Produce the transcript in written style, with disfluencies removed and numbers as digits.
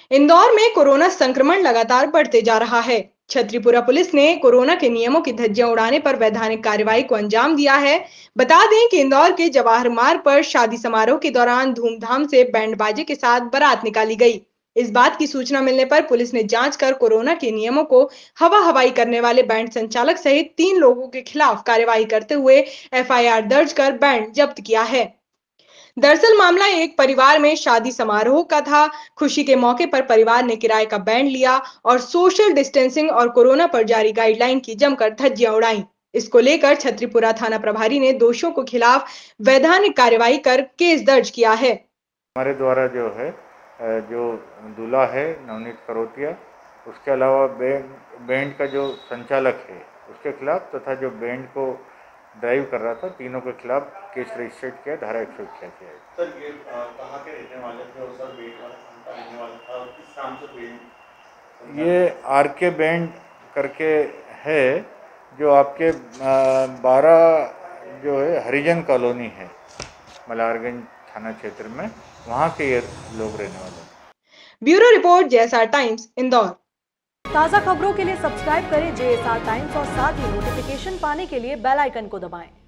इंदौर में कोरोना संक्रमण लगातार बढ़ते जा रहा है। छतरीपुरा पुलिस ने कोरोना के नियमों की धज्जियां उड़ाने पर वैधानिक कार्रवाई को अंजाम दिया है। बता दें कि इंदौर के जवाहर मार्ग पर शादी समारोह के दौरान धूमधाम से बैंड बाजे के साथ बारात निकाली गई। इस बात की सूचना मिलने पर पुलिस ने जांच कर कोरोना के नियमों को हवा हवाई करने वाले बैंड संचालक सहित 3 लोगों के खिलाफ कार्रवाई करते हुए एफआईआर दर्ज कर बैंड जब्त किया है। दरअसल मामला एक परिवार में शादी समारोह का था। खुशी के मौके पर परिवार ने किराए का बैंड लिया और सोशल डिस्टेंसिंग और कोरोना पर जारी गाइडलाइन की जमकर धज्जियां उड़ाई। इसको लेकर छतरीपुरा थाना प्रभारी ने दोषियों के खिलाफ वैधानिक कार्रवाई कर केस दर्ज किया है। हमारे द्वारा जो है जो दूल्हा है नवनीत करोतिया, उसके अलावा बैंड का जो संचालक है उसके खिलाफ तथा जो बैंड को ड्राइव कर रहा था, तीनों के खिलाफ केस रजिस्टर्ड किया, धारा 181 है। सर ये कहाँ के रहने वाले थे और सर बैंड वाला कहाँ का रहने वाला था और किस नाम से बैंड? ये आरके बैंड करके है, जो आपके 12 जो है हरिजन कॉलोनी है मलारगंज थाना क्षेत्र में, वहाँ के ये लोग रहने वाले हैं। Bureau report JSR Times Indore. ताज़ा खबरों के लिए सब्सक्राइब करें जेएसआर टाइम्स और साथ ही नोटिफिकेशन पाने के लिए बेल आइकन को दबाएं।